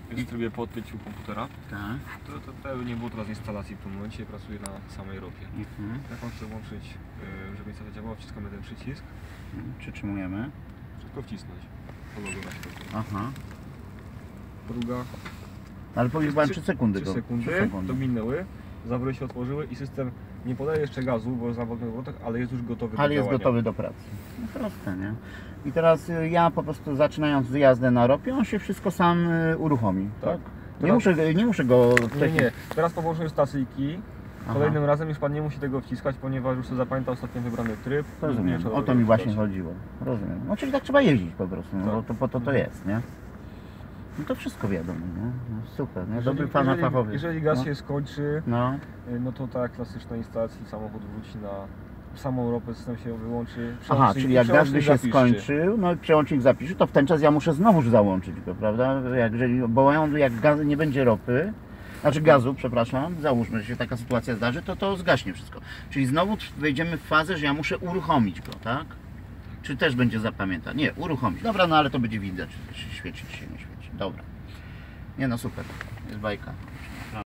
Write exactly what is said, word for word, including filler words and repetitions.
jest w trybie po odkryciu komputera. Tak. To, to, to nie było teraz instalacji w tym momencie, pracuję na samej ropie. Mhm. Jak on chce włączyć, y, żeby instalacja działała, wciskamy ten przycisk. Przytrzymujemy. Wszystko wcisnąć. Pologować to. Aha. Druga. Ale powiedziałem trzy sekundy. trzy go. sekundy, trzy sekundy. dominęły, zawory się otworzyły i system nie podaje jeszcze gazu, bo jest na wolnych obrotach, ale jest już gotowy Ale do jest działania. gotowy do pracy. No proste, nie? I teraz y, ja po prostu zaczynając jazdę na ropie, on się wszystko sam y, uruchomi. Tak? Tak. Nie, Teraz- muszę, nie muszę go... Nie, nie. Teraz po włączeniu stacyjki, Aha. kolejnym razem już Pan nie musi tego wciskać, ponieważ już sobie zapamiętał ostatnio wybrany tryb. i nie Rozumiem, trzeba o to tego mi właśnie wciskać. chodziło. Rozumiem. No czyli tak trzeba jeździć po prostu, no, Tak. bo to po to to jest, nie? No to wszystko wiadomo, nie? No super, nie? Jeżeli, Dobry Pana jeżeli, fachowiec. jeżeli gaz no. się skończy, No, y, no to tak klasyczna instalacji, samochód wróci na samą ropę, system się wyłączy. aha, przełącznik- czyli jak gaz by się zapiszczy. skończył, no i przełącznik zapisze, to w ten czas ja muszę znowuż załączyć go, prawda? Jak, jeżeli, bo jak gaz, nie będzie ropy, znaczy gazu, przepraszam, załóżmy, że się taka sytuacja zdarzy, to to zgaśnie wszystko. Czyli znowu wejdziemy w fazę, że ja muszę uruchomić go, tak? Czy też będzie zapamiętać? Nie, uruchomić. Dobra, no ale to będzie widać, czy świeci, czy się nie świeci. Dobra. Nie no, super. Jest bajka.